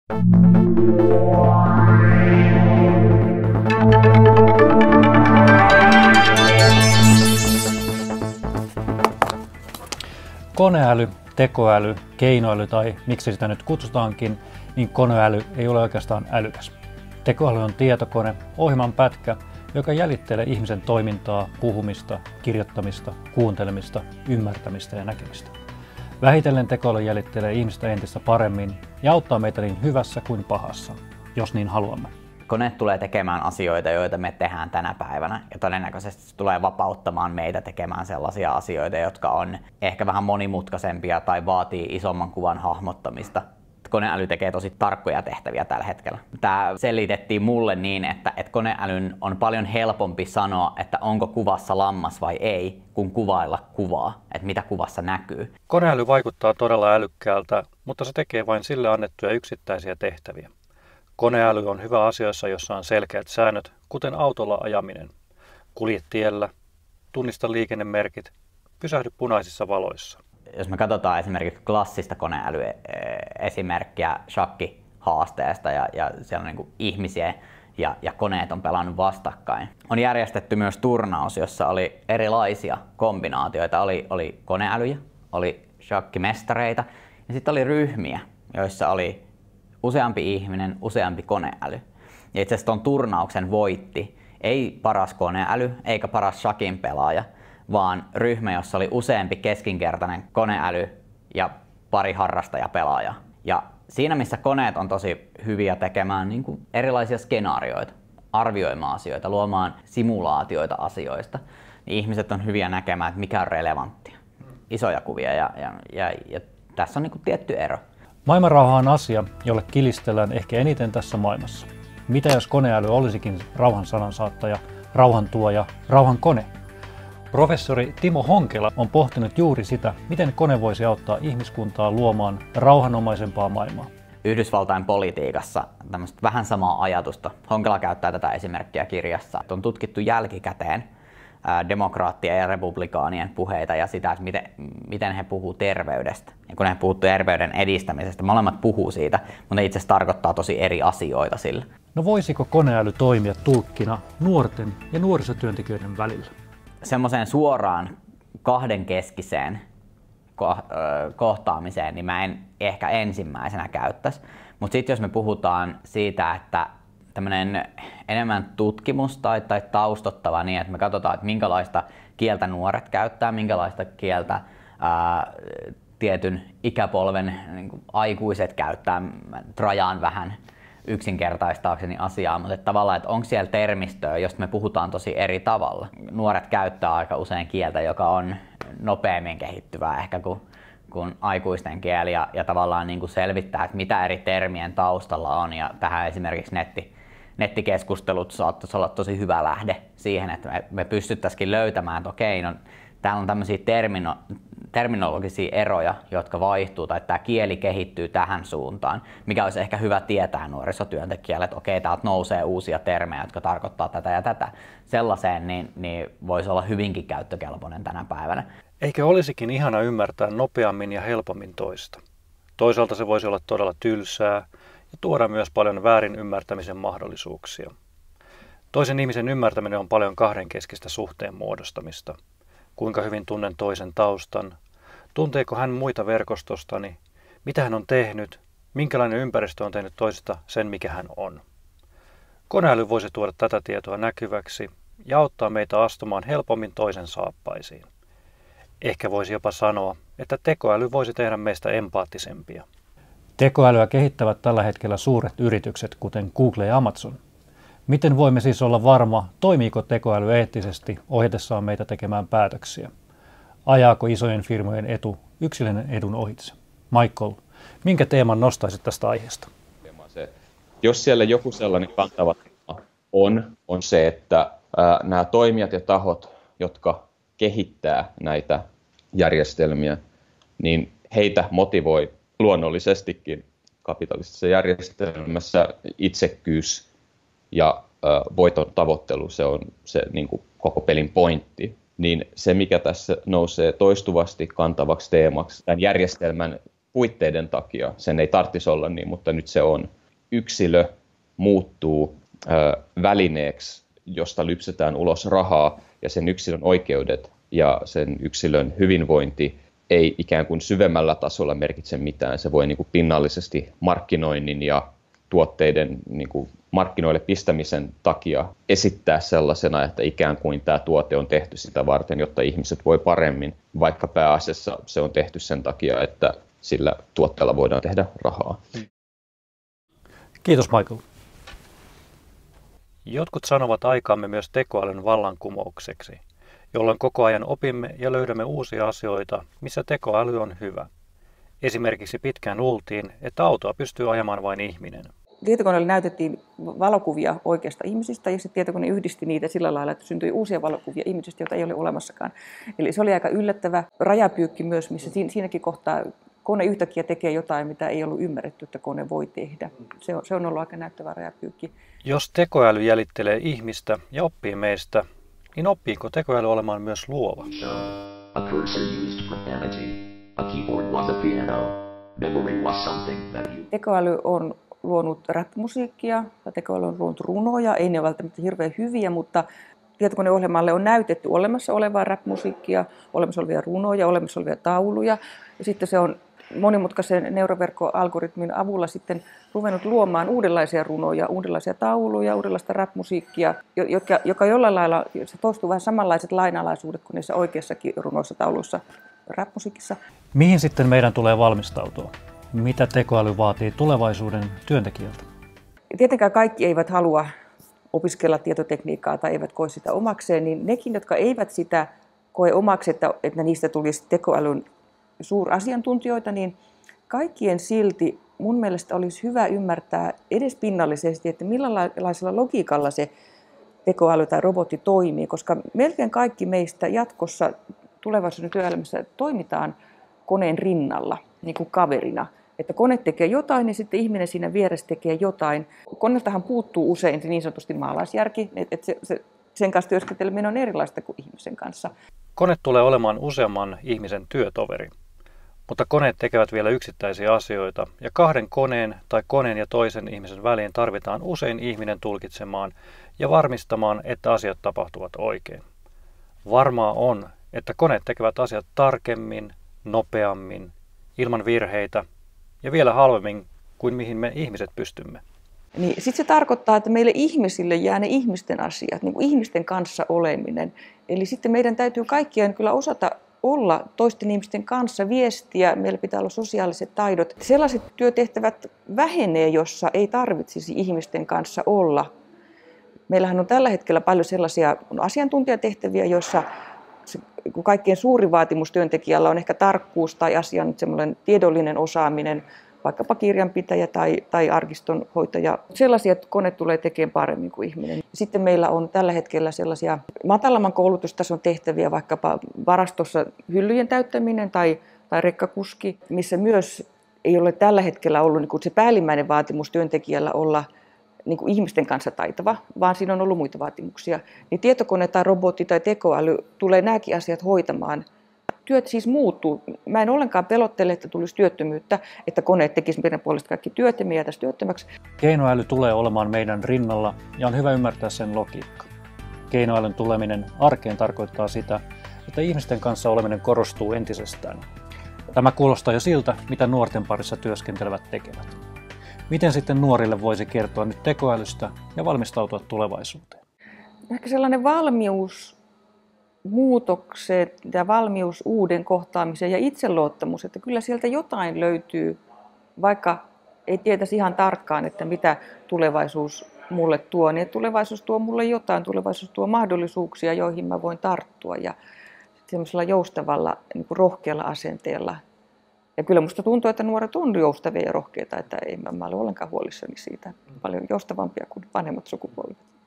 Koneäly, tekoäly, keinoäly tai miksi sitä nyt kutsutaankin, niin koneäly ei ole oikeastaan älykäs. Tekoäly on tietokone, ohjelman pätkä, joka jäljittelee ihmisen toimintaa, puhumista, kirjoittamista, kuuntelemista, ymmärtämistä ja näkemistä. Vähitellen tekoäly jäljittelee ihmistä entistä paremmin ja auttaa meitä niin hyvässä kuin pahassa, jos niin haluamme. Kone tulee tekemään asioita, joita me tehdään tänä päivänä, ja todennäköisesti se tulee vapauttamaan meitä tekemään sellaisia asioita, jotka on ehkä vähän monimutkaisempia tai vaatii isomman kuvan hahmottamista. Koneäly tekee tosi tarkkoja tehtäviä tällä hetkellä. Tämä selitettiin mulle niin, että koneälyn on paljon helpompi sanoa, että onko kuvassa lammas vai ei, kuin kuvailla kuvaa, että mitä kuvassa näkyy. Koneäly vaikuttaa todella älykkäältä, mutta se tekee vain sille annettuja yksittäisiä tehtäviä. Koneäly on hyvä asioissa, jossa on selkeät säännöt, kuten autolla ajaminen. Kulje tiellä, tunnista liikennemerkit, pysähdy punaisissa valoissa. Jos me katsotaan esimerkiksi klassista koneälyesimerkkiä shakkihaasteesta ja siellä on niin kuin ihmisiä ja koneet on pelannut vastakkain. On järjestetty myös turnaus, jossa oli erilaisia kombinaatioita. Oli koneälyjä, oli shakkimestareita ja sitten oli ryhmiä, joissa oli useampi ihminen, useampi koneäly. Ja itse asiassa tuon turnauksen voitti ei paras koneäly eikä paras shakin pelaaja, vaan ryhmä, jossa oli useampi keskinkertainen koneäly ja pari harrastajapelaajaa. Ja siinä, missä koneet on tosi hyviä tekemään niin kuin erilaisia skenaarioita, arvioimaan asioita, luomaan simulaatioita asioista, niin ihmiset on hyviä näkemään, että mikä on relevanttia. Isoja kuvia ja tässä on niin kuin tietty ero. Maailmanrauha on asia, jolle kilistellään ehkä eniten tässä maailmassa. Mitä jos koneäly olisikin rauhan sanansaattaja, rauhantuoja, rauhan kone? Professori Timo Honkela on pohtinut juuri sitä, miten kone voisi auttaa ihmiskuntaa luomaan rauhanomaisempaa maailmaa. Yhdysvaltain politiikassa tämmöistä vähän samaa ajatusta. Honkela käyttää tätä esimerkkiä kirjassa. On tutkittu jälkikäteen demokraattien ja republikaanien puheita ja sitä, että miten he puhuu terveydestä. Ja kun he puhuu terveyden edistämisestä, molemmat puhuu siitä, mutta ne itse asiassa tarkoittaa tosi eri asioita sillä. No voisiko koneäly toimia tulkkina nuorten ja nuorisotyöntekijöiden välillä? Semmoiseen suoraan kahdenkeskiseen kohtaamiseen niin mä en ehkä ensimmäisenä käyttäisi. Mutta sitten jos me puhutaan siitä, että tämmöinen enemmän tutkimus tai taustottava niin, että me katsotaan, että minkälaista kieltä nuoret käyttää, minkälaista kieltä tietyn ikäpolven niin kuin aikuiset käyttää, rajaan vähän yksinkertaistaakseni asiaa, mutta tavallaan, että onko siellä termistöä, josta me puhutaan tosi eri tavalla. Nuoret käyttää aika usein kieltä, joka on nopeammin kehittyvää ehkä kuin aikuisten kieli ja tavallaan niin kuin selvittää, että mitä eri termien taustalla on. Ja tähän esimerkiksi nettikeskustelut saattaisi olla tosi hyvä lähde siihen, että me pystyttäisiin löytämään, että okei, no, täällä on tämmöisiä terminologisia eroja, jotka vaihtuu, tai tämä kieli kehittyy tähän suuntaan, mikä olisi ehkä hyvä tietää nuorisotyöntekijälle, että okei, täältä nousee uusia termejä, jotka tarkoittaa tätä ja tätä. Sellaiseen niin voisi olla hyvinkin käyttökelpoinen tänä päivänä. Eikö olisikin ihana ymmärtää nopeammin ja helpommin toista? Toisaalta se voisi olla todella tylsää ja tuoda myös paljon väärin ymmärtämisen mahdollisuuksia. Toisen ihmisen ymmärtäminen on paljon kahdenkeskistä suhteen muodostamista. Kuinka hyvin tunnen toisen taustan, tunteeko hän muita verkostostani, mitä hän on tehnyt, minkälainen ympäristö on tehnyt toisesta sen, mikä hän on. Koneäly voisi tuoda tätä tietoa näkyväksi ja auttaa meitä astumaan helpommin toisen saappaisiin. Ehkä voisi jopa sanoa, että tekoäly voisi tehdä meistä empaattisempia. Tekoälyä kehittävät tällä hetkellä suuret yritykset, kuten Google ja Amazon. Miten voimme siis olla varma, toimiiko tekoäly eettisesti ohjatessaan meitä tekemään päätöksiä? Ajaako isojen firmojen etu yksilöiden edun ohitse? Michael, minkä teeman nostaisit tästä aiheesta? Jos siellä joku sellainen kantava teema on se, että nämä toimijat ja tahot, jotka kehittää näitä järjestelmiä, niin heitä motivoi luonnollisestikin kapitalistisessa järjestelmässä itsekkyys ja voiton tavoittelu, se on se niin kuin koko pelin pointti, niin se mikä tässä nousee toistuvasti kantavaksi teemaksi tämän järjestelmän puitteiden takia, sen ei tarvitsisi olla niin, mutta nyt se on, yksilö muuttuu välineeksi, josta lypsetään ulos rahaa, ja sen yksilön oikeudet ja sen yksilön hyvinvointi ei ikään kuin syvemmällä tasolla merkitse mitään. Se voi niin kuin pinnallisesti markkinoinnin ja tuotteiden niin kuin markkinoille pistämisen takia esittää sellaisena, että ikään kuin tämä tuote on tehty sitä varten, jotta ihmiset voi paremmin, vaikka pääasiassa se on tehty sen takia, että sillä tuotteella voidaan tehdä rahaa. Kiitos Michael. Jotkut sanovat aikaamme myös tekoälyn vallankumoukseksi, jolloin koko ajan opimme ja löydämme uusia asioita, missä tekoäly on hyvä. Esimerkiksi pitkään luultiin, että autoa pystyy ajamaan vain ihminen. Tietokoneella näytettiin valokuvia oikeista ihmisistä ja se tietokone yhdisti niitä sillä lailla, että syntyi uusia valokuvia ihmisistä, joita ei ole olemassakaan. Eli se oli aika yllättävä rajapyykki myös, missä siinäkin kohtaa kone yhtäkkiä tekee jotain, mitä ei ollut ymmärretty, että kone voi tehdä. Se on ollut aika näyttävä rajapyykki. Jos tekoäly jäljittelee ihmistä ja oppii meistä, niin oppiiko tekoäly olemaan myös luova? A cursor used profanity. A keyboard was a piano. Memory was something that you... Tekoäly on luonut rap-musiikkia ja tekoäly on luonut runoja. Ei ne ole välttämättä hirveän hyviä, mutta tietokoneohjelmalle on näytetty olemassa olevaa rap-musiikkia, olemassa olevia runoja, olemassa olevia tauluja. Ja sitten se on monimutkaisen neuroverkkoalgoritmin avulla sitten ruvennut luomaan uudenlaisia runoja, uudenlaisia tauluja, uudenlaista rap-musiikkia, joka jollain lailla se toistuu vähän samanlaiset lainalaisuudet kuin niissä oikeissakin runoissa, tauluissa, rap-musiikissa. Mihin sitten meidän tulee valmistautua? Mitä tekoäly vaatii tulevaisuuden työntekijältä? Tietenkään kaikki eivät halua opiskella tietotekniikkaa tai eivät koe sitä omakseen, niin nekin, jotka eivät sitä koe omaksi, että niistä tulisi tekoälyn suurasiantuntijoita, niin kaikkien silti mun mielestä olisi hyvä ymmärtää edes pinnallisesti, että millaisella logiikalla se tekoäly tai robotti toimii, koska melkein kaikki meistä jatkossa tulevaisuuden työelämässä toimitaan koneen rinnalla, niin kuin kaverina. Että kone tekee jotain, niin sitten ihminen siinä vieressä tekee jotain. Koneeltahan puuttuu usein niin sanotusti maalaisjärki, että sen kanssa työskenteleminen on erilaista kuin ihmisen kanssa. Kone tulee olemaan useamman ihmisen työtoveri, mutta koneet tekevät vielä yksittäisiä asioita, ja kahden koneen tai koneen ja toisen ihmisen väliin tarvitaan usein ihminen tulkitsemaan ja varmistamaan, että asiat tapahtuvat oikein. Varmaa on, että koneet tekevät asiat tarkemmin, nopeammin, ilman virheitä ja vielä halvemmin kuin mihin me ihmiset pystymme. Niin sitten se tarkoittaa, että meille ihmisille jää ne ihmisten asiat, niin kuin ihmisten kanssa oleminen. Eli sitten meidän täytyy kaikkien kyllä osata olla toisten ihmisten kanssa, viestiä, meillä pitää olla sosiaaliset taidot. Sellaiset työtehtävät vähenee, jossa ei tarvitsisi ihmisten kanssa olla. Meillähän on tällä hetkellä paljon sellaisia asiantuntijatehtäviä, joissa kaikkein suurin vaatimus työntekijällä on ehkä tarkkuus tai asian semmoinen tiedollinen osaaminen, vaikkapa kirjanpitäjä tai arkistonhoitaja. Sellaisia kone tulee tekemään paremmin kuin ihminen. Sitten meillä on tällä hetkellä sellaisia matalamman koulutustason tehtäviä, vaikkapa varastossa hyllyjen täyttäminen tai rekkakuski, missä myös ei ole tällä hetkellä ollut niin kuin se päällimmäinen vaatimus työntekijällä olla niin kuin ihmisten kanssa taitava, vaan siinä on ollut muita vaatimuksia. Niin tietokone tai robotti tai tekoäly tulee nämäkin asiat hoitamaan. Työt siis muuttuu. Mä en ollenkaan pelottele, että tulisi työttömyyttä, että koneet tekisivät meidän puolesta kaikki työt ja me jäätäisiin työttömäksi. Keinoäly tulee olemaan meidän rinnalla ja on hyvä ymmärtää sen logiikka. Keinoälyn tuleminen arkeen tarkoittaa sitä, että ihmisten kanssa oleminen korostuu entisestään. Tämä kuulostaa jo siltä, mitä nuorten parissa työskentelevät tekevät. Miten sitten nuorille voisi kertoa nyt tekoälystä ja valmistautua tulevaisuuteen? Ehkä sellainen valmius muutokseen ja valmius uuden kohtaamiseen ja itseluottamus, että kyllä sieltä jotain löytyy, vaikka ei tietäisi ihan tarkkaan, että mitä tulevaisuus mulle tuo, niin tulevaisuus tuo mulle jotain, tulevaisuus tuo mahdollisuuksia, joihin mä voin tarttua ja semmoisella joustavalla, niin kuin rohkealla asenteella. Ja kyllä musta tuntuu, että nuoret on joustavia ja rohkeita, että ei mä ole ollenkaan huolissani siitä, paljon joustavampia kuin vanhemmat sukupolvet.